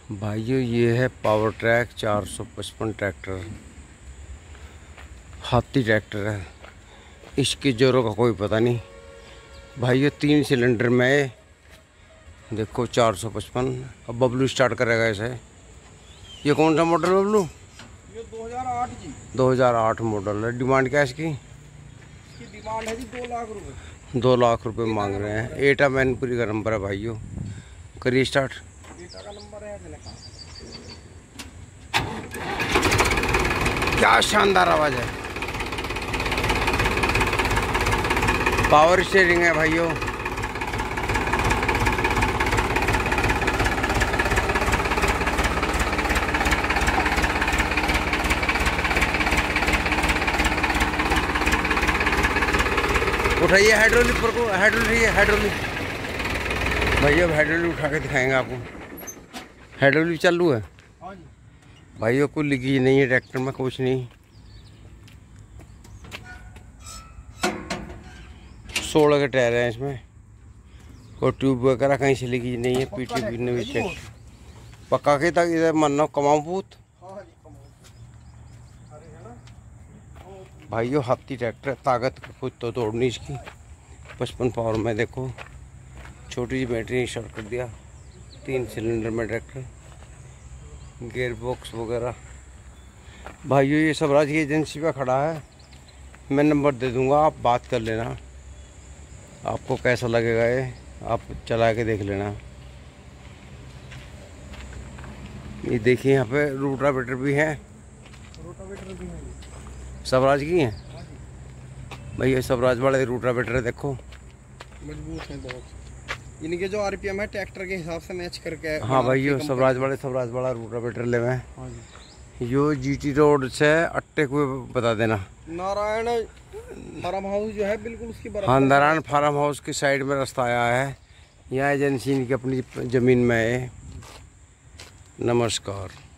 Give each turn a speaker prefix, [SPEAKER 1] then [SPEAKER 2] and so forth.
[SPEAKER 1] भाइयों ये है पावर ट्रैक 455 ट्रैक्टर, हाथी ट्रैक्टर है। इसके जोरों का कोई पता नहीं भाइयों। 3 सिलेंडर में देखो 455। अब बबलू स्टार्ट करेगा इसे। ये कौन सा मॉडल है बबलू?
[SPEAKER 2] ये 2008 जी।
[SPEAKER 1] 2008 मॉडल है। डिमांड क्या है इसकी?
[SPEAKER 2] इसकी डिमांड है जी 2 लाख रुपए।
[SPEAKER 1] 2 लाख रुपए मांग रहे हैं। एटा मैनपुरी का नंबर है भाइयों। करिए स्टार्ट।
[SPEAKER 2] एटा का नंबर है।
[SPEAKER 1] क्या शानदार आवाज है। पावर स्टीयरिंग है भाइयों। उठाइए हाइड्रोलिक पर को। हाइड्रोलिक भैया, हाइड्रोलिक उठा के दिखाएंगे आपको। हाइड्रोलिक चालू है भाइयों। कोई लीकेज नहीं है ट्रैक्टर में, कुछ नहीं। 16 के टायर हैं इसमें। कोई ट्यूब वगैरह कहीं से लीकेज नहीं है। पीटी ने भी चेक पक्का के तक इधर मन्ना कमाऊं पूत भाइयों। हाथी ट्रैक्टर, ताकत कुछ तो तोड़नी इसकी। 55 पावर में देखो। छोटी सी बैटरी शॉर्ट कर दिया। 3 सिलेंडर में ट्रैक्टर, गियर बॉक्स वगैरह। भाइयों ये स्वराज की एजेंसी पे खड़ा है। मैं नंबर दे दूंगा, आप बात कर लेना। आपको कैसा लगेगा ये आप चला के देख लेना। ये देखिए यहाँ पे रोटावेटर भी है। स्वराज की है भैया। स्वराज वाले रोटावेटर है देखो।
[SPEAKER 2] मजबूत है बहुत। इनके जो आरपीएम है ट्रैक्टर के हिसाब से मैच करके।
[SPEAKER 1] हाँ भाइयों, स्वराज वाला रोटावेटर ले में। यो जीटी रोड से अट्टे को बता देना।
[SPEAKER 2] नारायण फार्म हाउस जो है बिल्कुल उसकी बराबर।
[SPEAKER 1] हाँ, नारायण फार्म हाउस की साइड में रास्ता आया है। यहाँ एजेंसी इनकी अपनी ज़मीन में है। नमस्कार।